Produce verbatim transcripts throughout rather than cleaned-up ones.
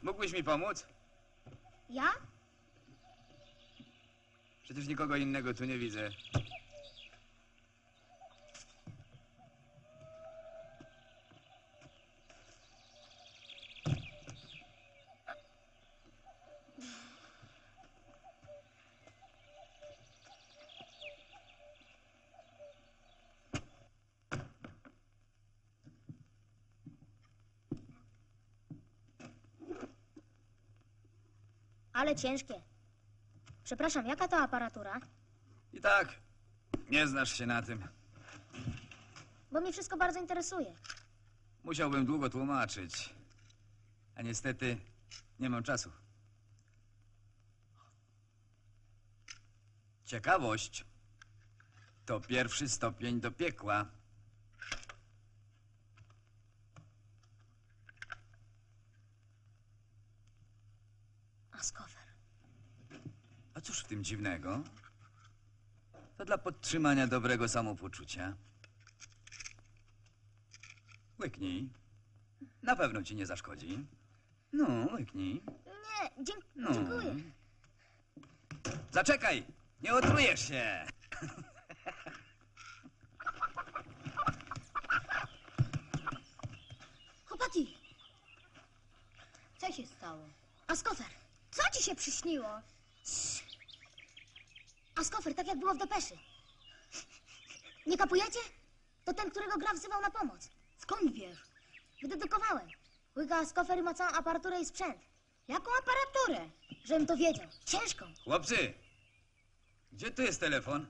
Mógłbyś mi pomóc? Ja? Przecież nikogo innego tu nie widzę. Ale ciężkie. Przepraszam, jaka to aparatura? I tak, nie znasz się na tym. Bo mnie wszystko bardzo interesuje. Musiałbym długo tłumaczyć. A niestety nie mam czasu. Ciekawość to pierwszy stopień do piekła. A skofer? A cóż w tym dziwnego? To dla podtrzymania dobrego samopoczucia. Łyknij. Na pewno ci nie zaszkodzi. No, łyknij. Nie, dzięk No. dziękuję. Zaczekaj! Nie otrujesz się! Chłopaki! Co się stało? A skofer? Co ci się przyśniło? Cii. A skofer, tak jak było w depeszy. Nie kapujecie? To ten, którego Graf wzywał na pomoc. Skąd wiesz? Wydedukowałem. Łyka skofer ma całą aparaturę i sprzęt. Jaką aparaturę? Żebym to wiedział. Ciężką. Chłopcy! Gdzie tu jest telefon?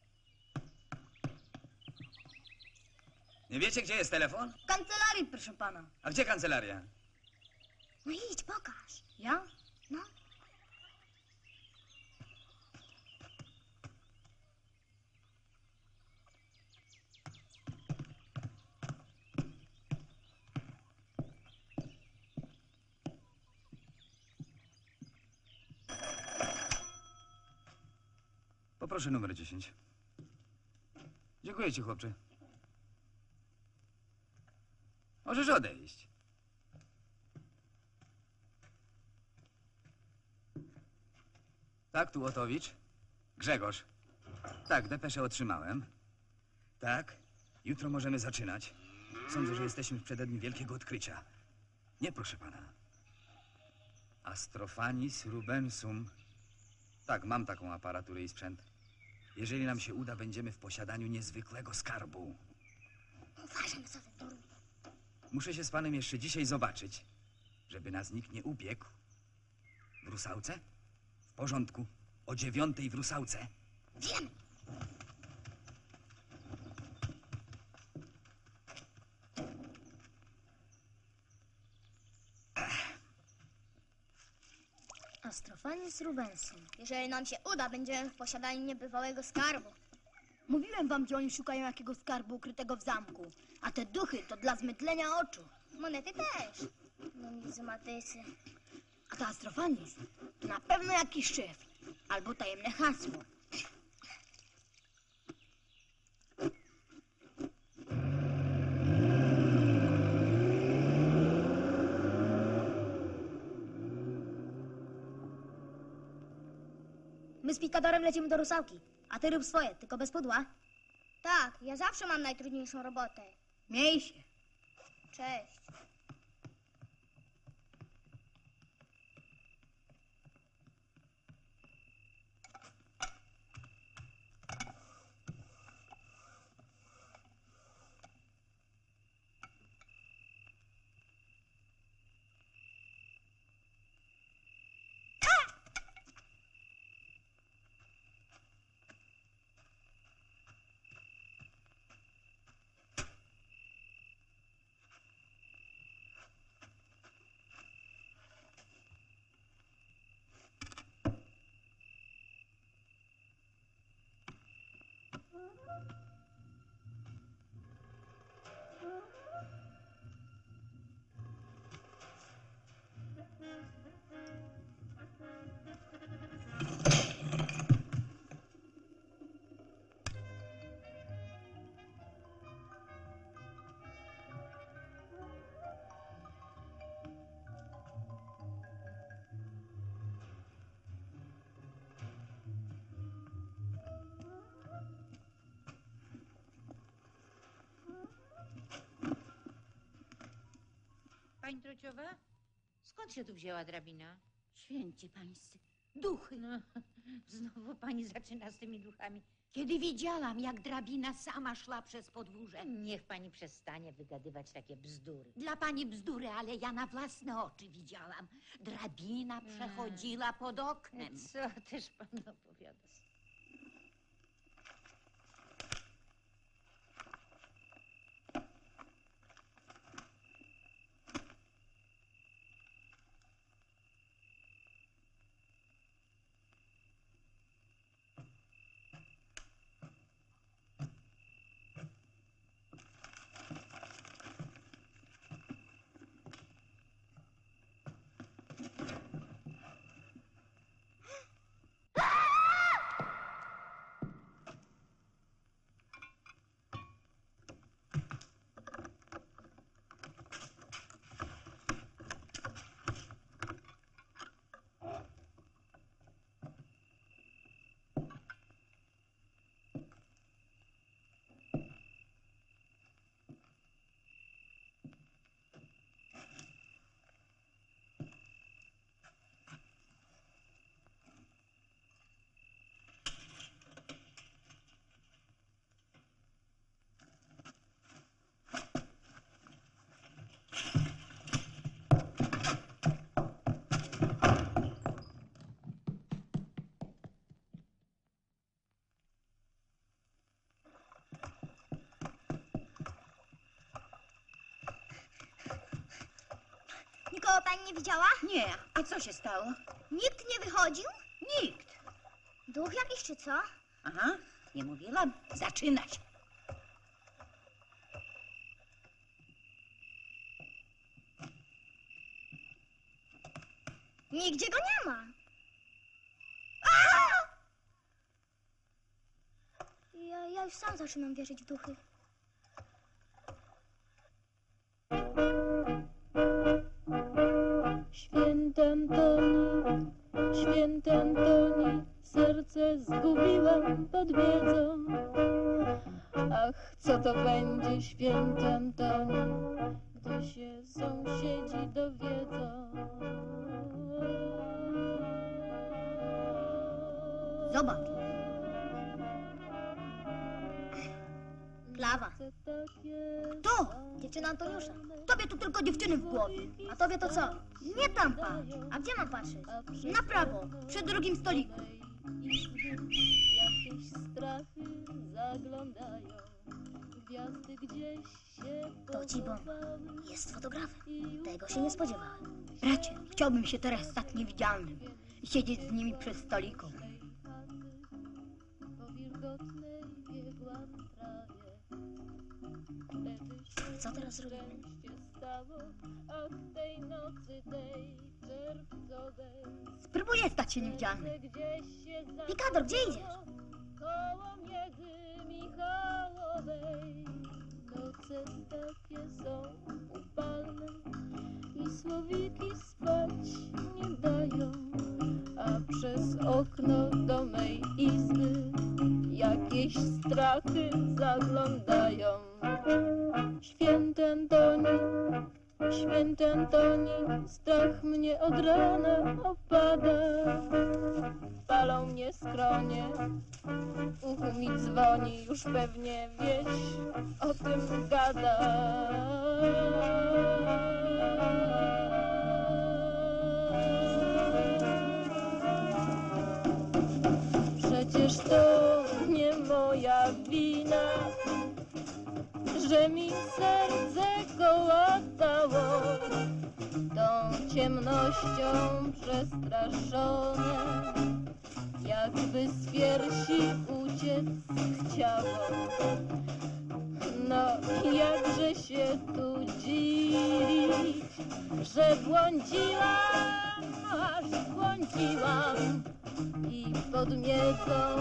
Nie wiecie, gdzie jest telefon? W kancelarii, proszę pana. A gdzie kancelaria? No idź, pokaż. Ja? No. Poproszę numer dziesięć. Dziękuję ci, chłopcze. Możesz odejść. Tak, tu Łotowicz. Grzegorz. Tak, depeszę otrzymałem. Tak, jutro możemy zaczynać. Sądzę, że jesteśmy w przededniu wielkiego odkrycia. Nie, proszę pana. Astrophanis rubensum. Tak, mam taką aparaturę i sprzęt. Jeżeli nam się uda, będziemy w posiadaniu niezwykłego skarbu. Uważaj, co ty tu. Muszę się z panem jeszcze dzisiaj zobaczyć, żeby nas nikt nie ubiegł. W Rusałce? W porządku. O dziewiątej w Rusałce. Wiem. Astrophanis rubensum. Jeżeli nam się uda, będziemy w posiadaniu niebywałego skarbu. Mówiłem wam, że oni szukają jakiegoś skarbu ukrytego w zamku. A te duchy to dla zmydlenia oczu. Monety też. Numizmatycy. A ta Astrofanis to na pewno jakiś szyfr. Albo tajemne hasło. My z Pikadorem lecimy do Rusałki, a ty rób swoje, tylko bez pudła. Tak, ja zawsze mam najtrudniejszą robotę. Miej się. Cześć. pani Trociowa? Skąd się tu wzięła drabina? Święci pańscy, duchy. No, znowu pani zaczyna z tymi duchami. Kiedy widziałam, jak drabina sama szła przez podwórze. Niech pani przestanie wygadywać takie bzdury. Dla pani bzdury, ale ja na własne oczy widziałam. Drabina przechodziła pod oknem. Co też pani opowiada? Nikogo pani nie widziała? Nie, a co się stało? Nikt nie wychodził? Nikt. Duch jakiś czy co? Aha, nie mówiłam. Zaczyna się. Nigdzie go nie ma. Ja, ja już sam zaczynam wierzyć w duchy. Święty Antoni, święty Antoni, serce zgubiłam pod wiedzą. Ach, co to będzie, święty Antoni, gdy się sąsiedzi dowiedzą. Zobacz. Klawa. Co takie To! Dziewczyna Antoniusza. Tobie to tylko dziewczyny w głowie. A tobie to co? Nie tam patrz. A gdzie mam patrzeć? Na prawo, przy drugim stoliku. izby jakieś strachy zaglądają. Gwiazdy gdzieś się To ci bomba. pochowały. Jest fotografem. Tego się nie spodziewałem. Bracie, chciałbym się teraz stać niewidzialnym i siedzieć z nimi przy stoliku. Po wilgotnej biegłam trawie. Wtedy się Co teraz zrobimy? szczęście stało, ach, tej nocy, tej czerwcowej. Spróbuję stać się niewidzialnym. Gdzieś się Pikador, gdzie idziesz? koło Miedzy Michałowej. Noce takie są upalne i słowiki spać nie dają, a przez okno do mej izby jakieś strachy zaglądają. Święty Antoni, święty Antoni, strach mnie od rana opada. Palą mnie skronie, uchu mi dzwoni, już pewnie wieś o tym gada. Przecież to nie moja wina, że mi serce kołatało, tą ciemnością przestraszone, jakby z piersi uciec chciało. No jakże się tu dziwić, że błądziłam, aż błądziłam i pod Miedzą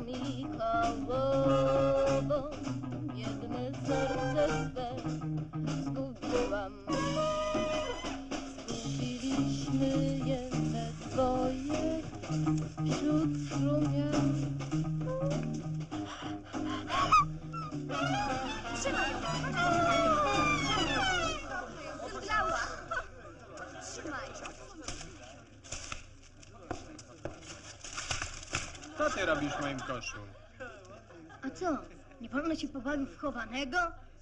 Michałową biedne serce swe zgubiłam. Zgubiliśmy je we dwoje wśród strumia. Trzymaj ją. Zemdlała. Co ty robisz w moim koszu? A co? Nie wolno się pobawić w chowanego?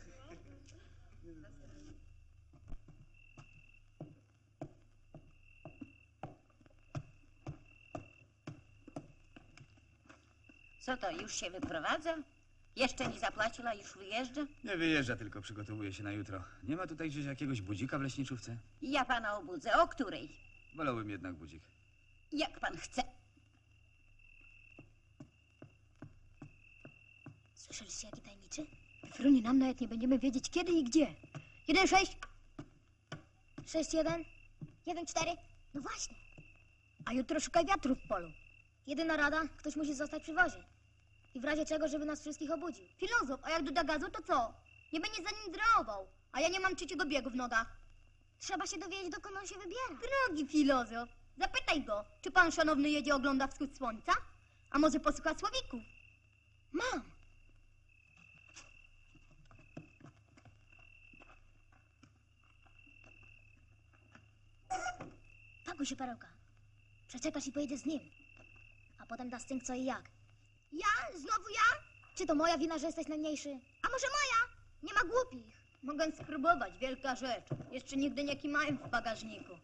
Co to, już się wyprowadza? Jeszcze nie zapłaciła, już wyjeżdża? Nie wyjeżdża, tylko przygotowuje się na jutro. Nie ma tutaj gdzieś jakiegoś budzika w leśniczówce? Ja pana obudzę. O której? Wolałbym jednak budzik. Jak pan chce. Słyszeliście, jaki tajemniczy? Frunie, nam nawet nie będziemy wiedzieć kiedy i gdzie. Jeden sześć, sześć jeden, jeden cztery. No właśnie. a jutro szukaj wiatru w polu. Jedyna rada, ktoś musi zostać przy wozie. I w razie czego, żeby nas wszystkich obudził. Filozof, a jak doda gazu, to co? Nie będzie za nim dreował, a ja nie mam trzeciego biegu w nogach. Trzeba się dowiedzieć, dokąd on się wybiera. Drogi filozof, zapytaj go, czy pan szanowny jedzie ogląda wschód słońca? A może posłucha słowików? Mam. Pakuj się, Perełka. Przeczekasz i pojedziesz z nim. A potem da stynk co i jak. Ja? Znowu ja? Czy to moja wina, że jesteś najmniejszy? A może moja? Nie ma głupich. Mogę spróbować, wielka rzecz. Jeszcze nigdy nie kimałem w bagażniku.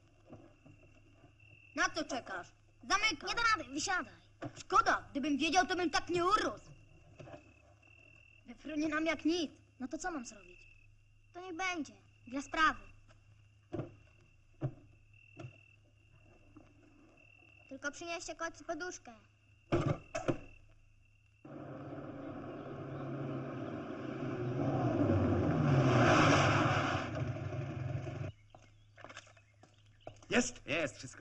Na co czekasz? Zamykam. Nie da rady, wysiadaj. Szkoda, gdybym wiedział, to bym tak nie urósł. Wyfrunie nam jak nic. No to co mam zrobić? To niech będzie. Dla sprawy. Tylko przynieście koc i poduszkę. Jest? Jest, wszystko.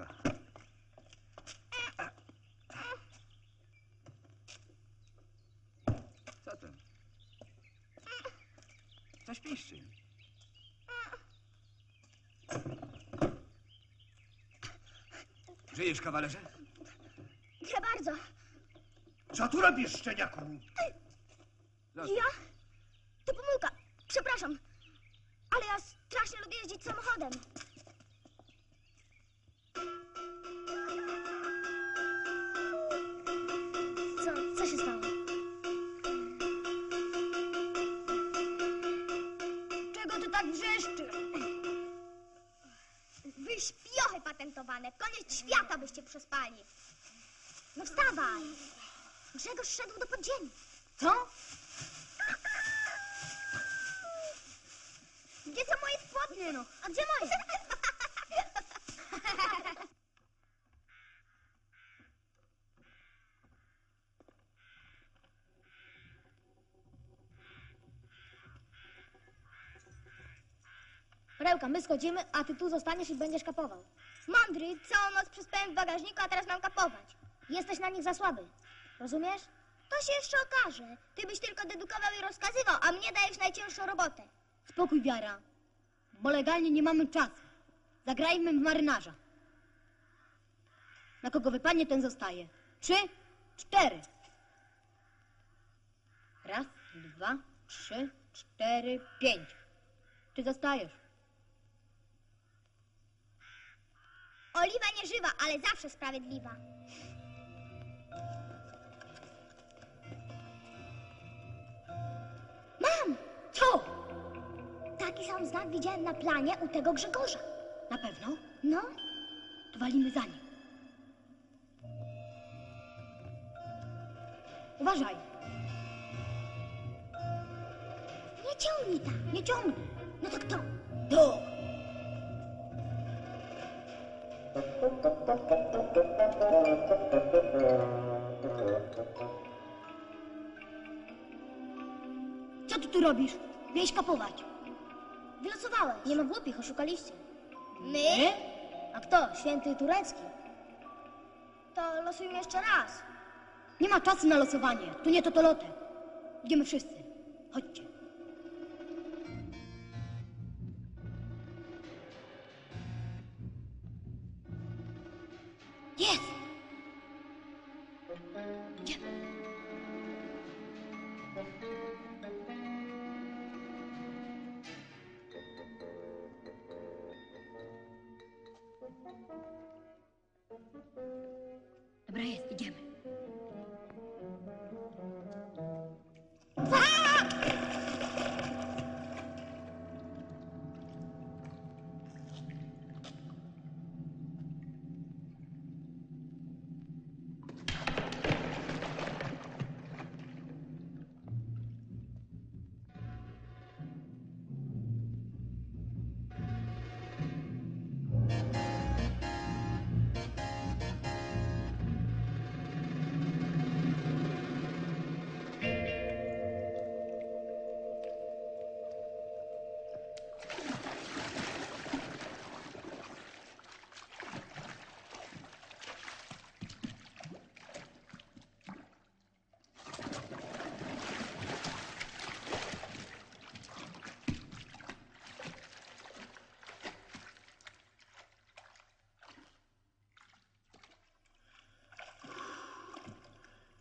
Co to? Coś piszczy. Żyjesz, kawalerze? Nie bardzo. Co tu robisz, szczeniaku? Zostaw. Ja? To pomyłka. Przepraszam. Ale ja strasznie lubię jeździć samochodem. Co? Co się stało? Czego ty tak wrzeszczysz? Wy śpiochy patentowane. Koniec świata byście przespali. No wstawaj. Grzegorz szedł do podziemi. Co? Gdzie są moje spodnie, no? A gdzie moje? Perełka, my schodzimy, a ty tu zostaniesz i będziesz kapował. Mądry, całą noc przespałem w bagażniku, a teraz mam kapować. Jesteś na nich za słaby. Rozumiesz? To się jeszcze okaże. Ty byś tylko dedukował i rozkazywał, a mnie dajesz najcięższą robotę. Spokój, Wiara. Bo legalnie nie mamy czasu. Zagrajmy w marynarza. Na kogo wypadnie, ten zostaje. Trzy, cztery. Raz, dwa, trzy, cztery, pięć. Ty zostajesz. Oliwa nie żywa, ale zawsze sprawiedliwa. Mam! Co? Taki sam znak widziałem na planie u tego Grzegorza. Na pewno? No, To walimy za nim. Uważaj. nie ciągnij tak. Nie ciągnij. No to kto? Do. Co ty tu robisz? Miałeś kapować. Wylosowałeś. Nie ma głupich, oszukaliście. My? A kto? Święty Turecki. To losujmy jeszcze raz. Nie ma czasu na losowanie. Tu nie totolotek. Idziemy wszyscy. Chodźcie. Jest! Idziemy. Dobra jest, idziemy.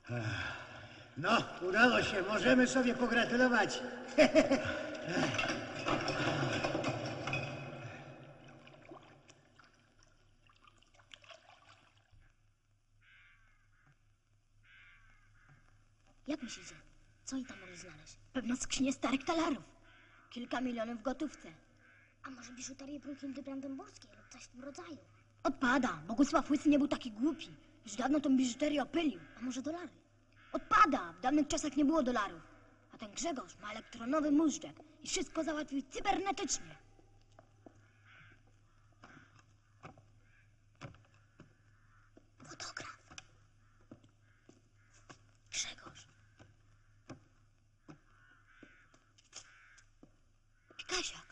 No, udało się, możemy sobie pogratulować. Jak myślicie, co oni tam mogli znaleźć? Pewno skrzynie starych talarów. Kilka milionów w gotówce. A może biżuterię Brunhildy Brandenburskiej lub coś w tym rodzaju? Odpada. Bogusław Łysy nie był taki głupi. Już dawno tą biżuterię opylił. A może dolary? Odpada. W dawnych czasach nie było dolarów. A ten Grzegorz ma elektronowy móżdżek i wszystko załatwił cybernetycznie. Fotograf. Grzegorz. Pikasiak.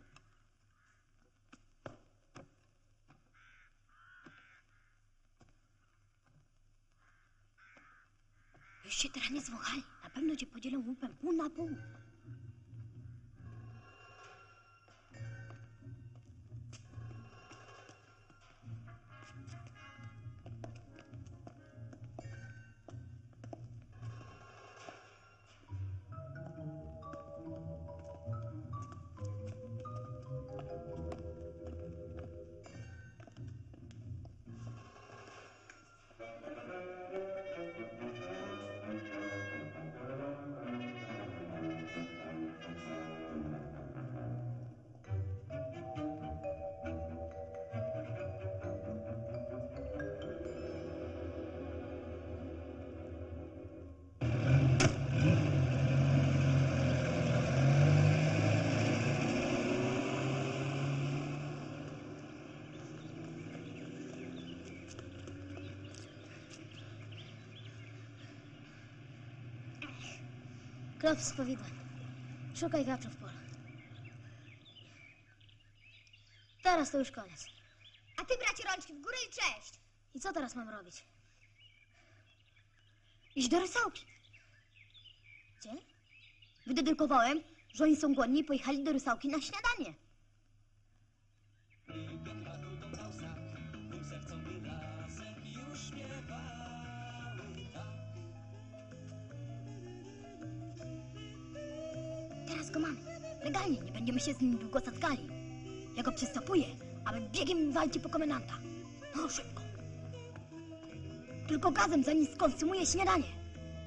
Już się teraz nie zwąchali. Na pewno cię podzielą łupem pół na pół. Klop z powidłem. Szukaj wiatru w polu. Teraz to już koniec. A ty, bracie, rączki w górę i cześć. I co teraz mam robić? Idź do Rysałki. Gdzie? Wydedykowałem, że oni są głodni i pojechali do Rysałki na śniadanie. Teraz go mamy. Legalnie, nie będziemy się z nim długo zatkali. Ja go przystopuję, aby biegiem walczy po komendanta. No, szybko. Tylko gazem, zanim skonsumuje śniadanie.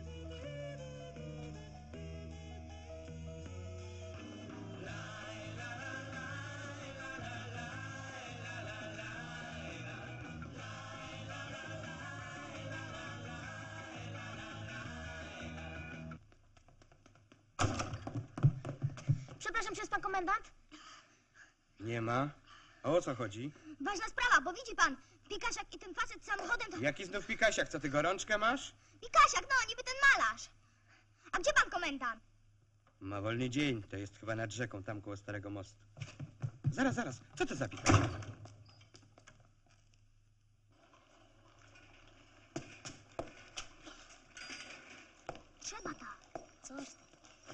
Przepraszam, czy jest pan komendant? Nie ma. A o co chodzi? Ważna sprawa, bo widzi pan, Pikasiak i ten facet samochodem to... Jaki znów Pikasiak? Co ty gorączkę masz? Pikasiak, no, niby ten malarz. A gdzie pan komendant? Ma wolny dzień. To jest chyba nad rzeką, tam koło Starego Mostu. Zaraz, zaraz. Co to za Pikasiak? Trzeba tak. Coś tam.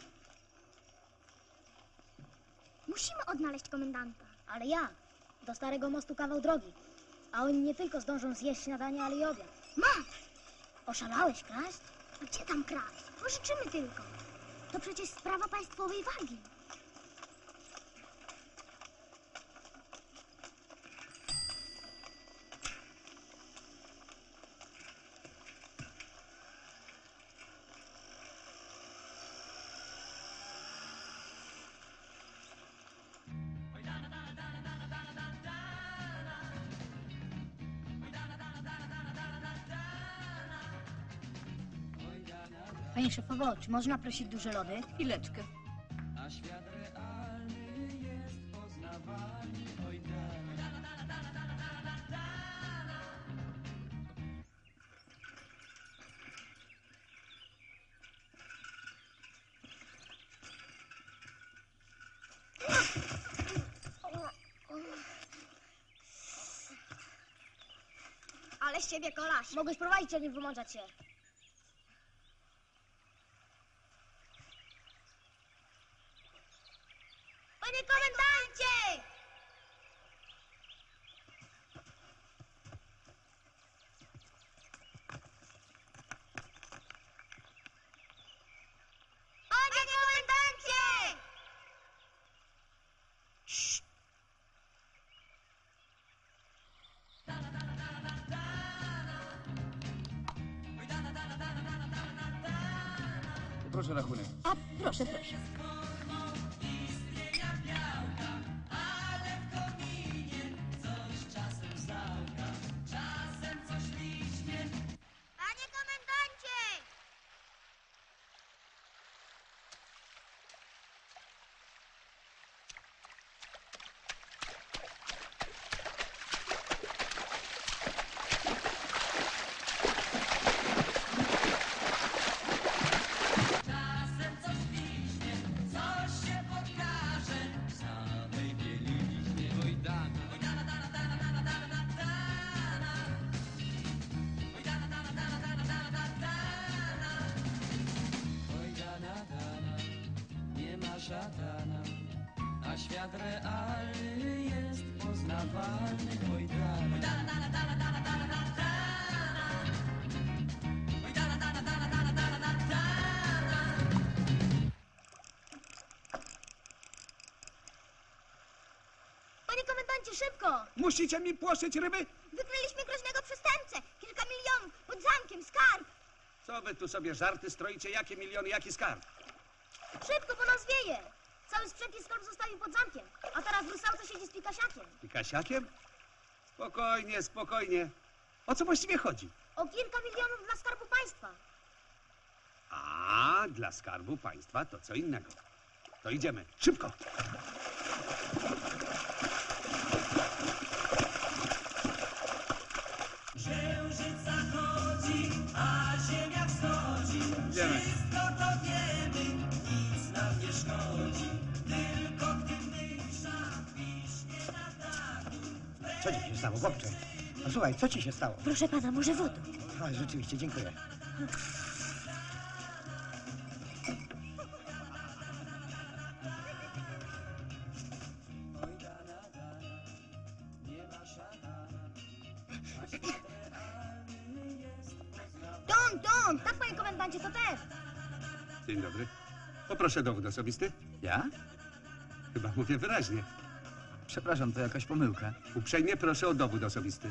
Musimy odnaleźć komendanta. Ale jak? Do Starego Mostu kawał drogi. A oni nie tylko zdążą zjeść śniadanie, ale i obiad. Ma! Oszalałeś, kraść? A gdzie tam kraść? Pożyczymy tylko. To przecież sprawa państwowej wagi. Panie szefowo, czy można prosić duże lody? Chwileczkę. Ale z ciebie kolarz. Mogłeś prowadzić, a nie wymączać się. Panie komendancie! Proszę rachunek. A proszę, proszę. Panie komendancie! Nie ma szatana, a świat realny jest poznawalny. Oj, dana, dana, dana, dana, dana, dana, dana. Oj, dana, dana, dana, dana, dana, dana, dana. Panie komendancie, szybko! Musicie mi płoszyć ryby? Wykryliśmy groźnego przestępcę! Kilka milionów! Pod zamkiem! Skarb! Co wy tu sobie żarty stroicie? Jakie miliony, jaki skarb? Szybko, bo nas wieje! Cały sprzęt i skarb zostawił pod zamkiem, a teraz w Rusałce siedzi z Pikasiakiem. I Kasiakiem? Spokojnie, spokojnie. O co właściwie chodzi? O kilka milionów dla Skarbu Państwa. A, dla skarbu państwa to co innego. To idziemy. Szybko! Księżyc zachodzi, a ziemia wschodzi. Idziemy. Wszystko to wiemy, nic nam nie szkodzi. Tylko gdy mysza wiśnie na dachu. Co ci się stało, chłopcze? No słuchaj, co ci się stało? Proszę pana, może wodę? A, rzeczywiście, dziękuję. Don, Don! Tak, panie komendancie, to ten! Dzień dobry. Poproszę dowód osobisty. Ja? Chyba mówię wyraźnie. Przepraszam, to jakaś pomyłka. Uprzejmie proszę o dowód osobisty.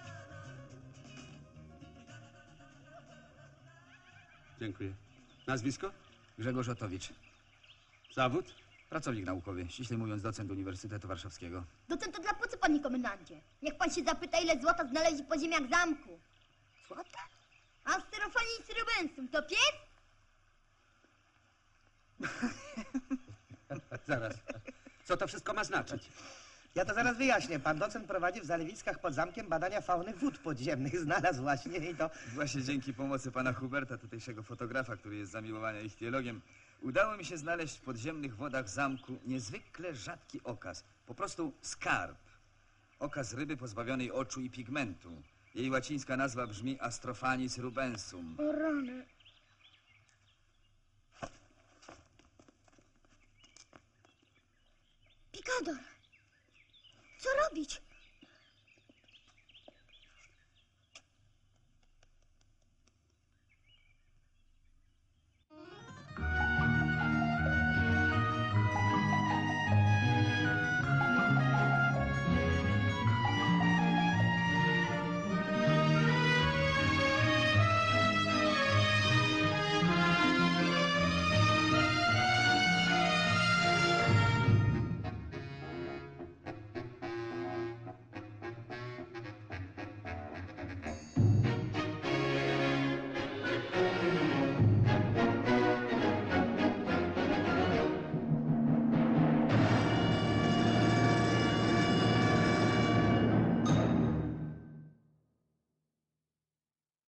Dziękuję. Nazwisko? Grzegorz Otowicz. Zawód? Pracownik naukowy, ściślej mówiąc docent Uniwersytetu Warszawskiego. Docent to dla po co, panie komendancie? Niech pan się zapyta, ile złota znaleźli po ziemiach zamku. Złota? A sterofonis rubensum to pies? Zaraz. Co to wszystko ma znaczyć? Ja to zaraz wyjaśnię. Pan docent prowadzi w Zalewiskach pod zamkiem badania fauny wód podziemnych. Znalazł właśnie i to... Właśnie dzięki pomocy pana Huberta, tutejszego fotografa, który jest zamiłowania ichtiologiem, udało mi się znaleźć w podziemnych wodach zamku niezwykle rzadki okaz. Po prostu skarb. Okaz ryby pozbawionej oczu i pigmentu. Jej łacińska nazwa brzmi Astrophanis rubensum. O rany. Pikador! Co robić?